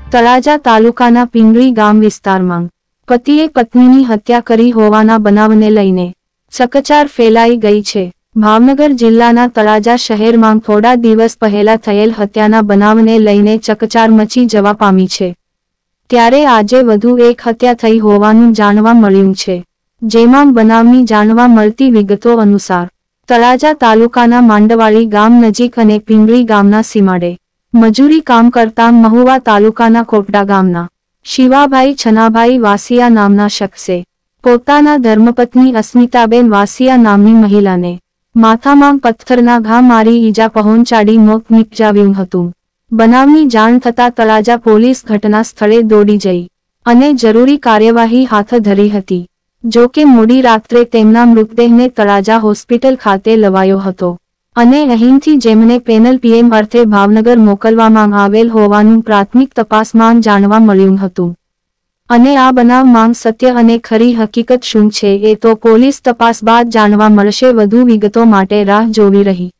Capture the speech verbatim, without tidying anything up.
તળાજા તાલુકાના પિંગળી ગામ વિસ્તારમાં પતિએ પત્નીની હત્યા કરી હોવાના બનાવને લઈને ચકચાર ફેલાઈ ગઈ છે। ભાવનગર જિલ્લાના તળાજા શહેરમાં થોડા દિવસ પહેલા થયેલ હત્યાના બનાવને લઈને ચકચાર મચી જવા પામી છે। ત્યારે આજે વધુ એક હત્યા થઈ હોવાનું જાણવા મળ્યું છે, જેમાં બનાવની જાણવા મળતી વિગતો અનુસાર તળાજા તાલુકાના માંડવાળી ગામ નજીક અને પિંગળી ગામના સીમાડે મજૂરી કામ કરતા મહુવા તાલુકાના કોટડા ગામના શિવાભાઈ છનાભાઈ વાસિયા નામના શખ્સે પોતાના ધર્મપત્ની અસ્મિતાબેન વાસિયા નામની મહિલાને માથામાં પથ્થરના ઘા મારી ઈજા પહોંચાડી મોત નિપજાવ્યું હતું। બનાવની જાણ થતાં તળાજા પોલીસ ઘટના સ્થળે દોડી જઈ અને જરૂરી કાર્યવાહી હાથ ધરી હતી। જો કે મોડી રાત્રે તેમના મૃતદેહને તળાજા હોસ્પિટલ ખાતે લવાયો હતો અને અહીંથી જેમને પેનલ પીએમ અર્થે ભાવનગર મોકલવામાં આવેલ હોવાનું પ્રાથમિક તપાસમાં જાણવા મળ્યું હતું। અને આ બનાવમાં સત્ય અને ખરી હકીકત શું છે એ તો પોલીસ તપાસ બાદ જાણવા મળશે। વધુ વિગતો માટે રાહ જોવી રહી।